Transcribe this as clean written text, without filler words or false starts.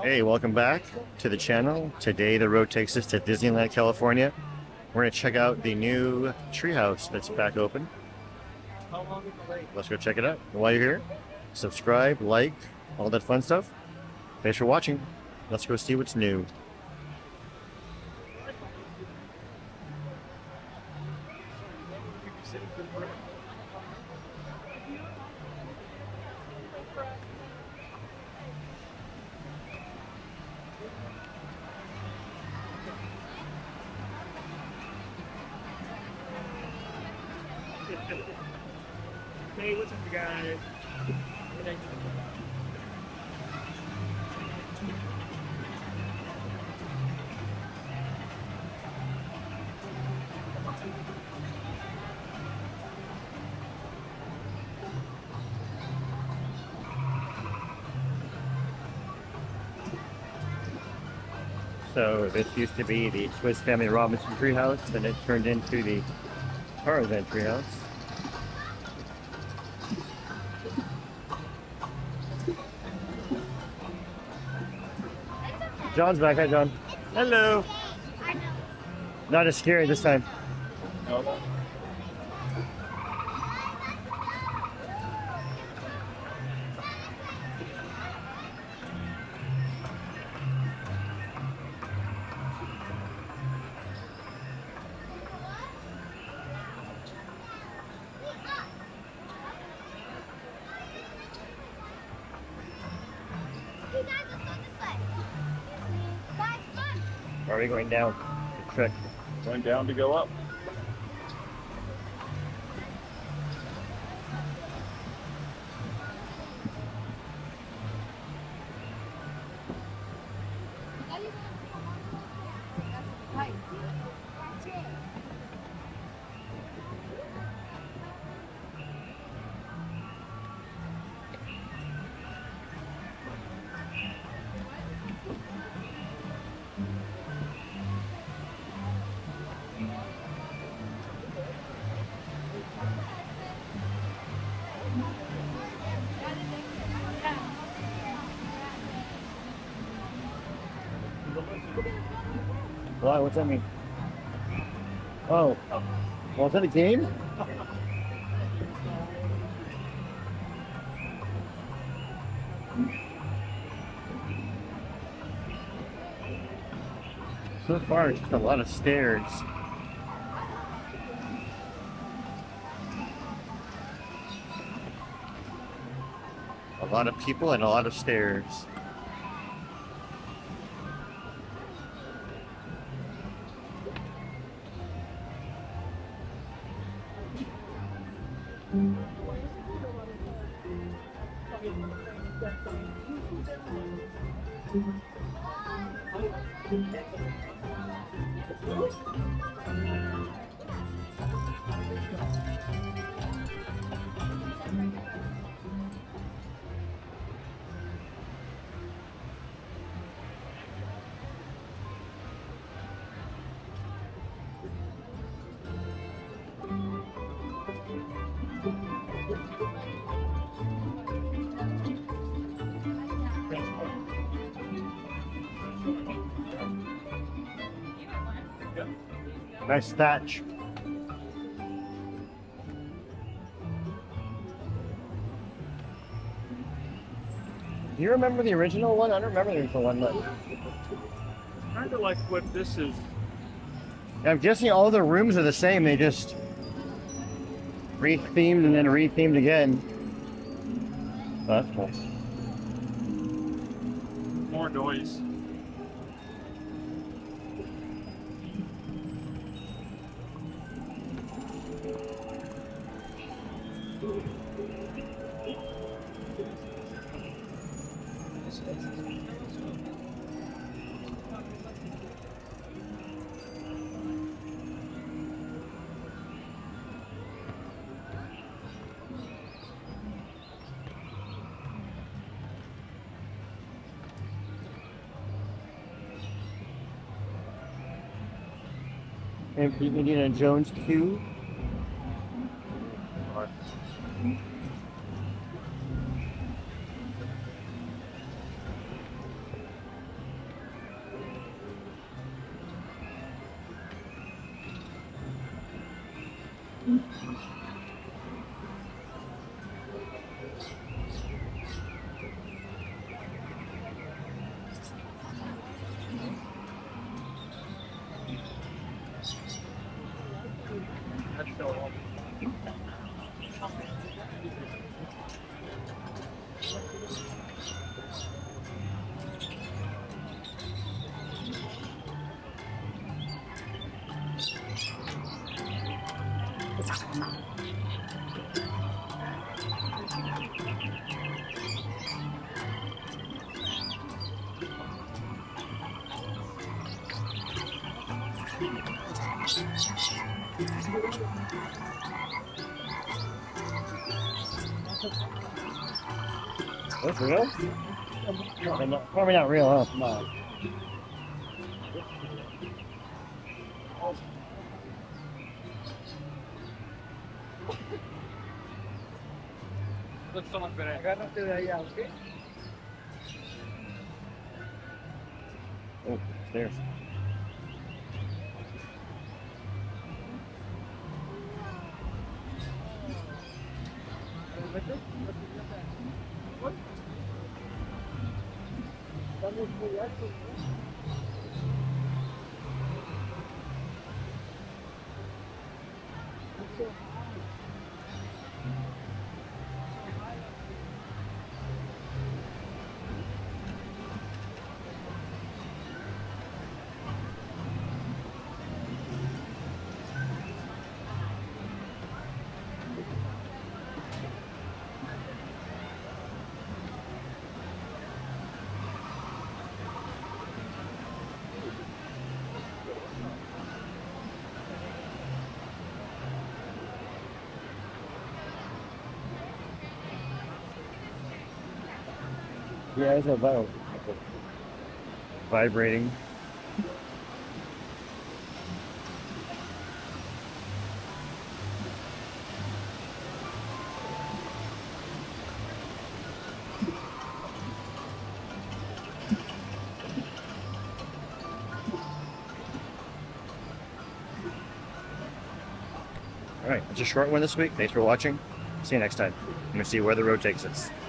Hey, welcome back to the channel. Today the road takes us to Disneyland, California. We're going to check out the new treehouse that's back open. Let's go check it out. And while you're here, subscribe, like, all that fun stuff. Thanks for watching. Let's go see what's new. Hey, what's up, you guys? So this used to be the Swiss Family Robinson treehouse, and it turned into the Tarzan treehouse. John's back. Hi, John. Hello. Not as scary this time. No. Or are we going down to trick? Going down to go up. Why? What's that mean? Oh. Well, is that a game? So far, it's just a lot of stairs. A lot of people and a lot of stairs. Nice thatch. Do you remember the original one? I don't remember the original one, but Kind of like what this is. I'm guessing all the rooms are the same. They just re-themed and then re-themed again. Oh, that's cool. More noise. Indiana Jones 2. That's real? Probably not real, huh? No. Looks so much better. Agárrate de allá, ¿ok? Oh, stairs. Estamos muy altos, Yeah, it's about vibrating. All right, it's a short one this week. Thanks for watching. See you next time. I'm going to see where the road takes us.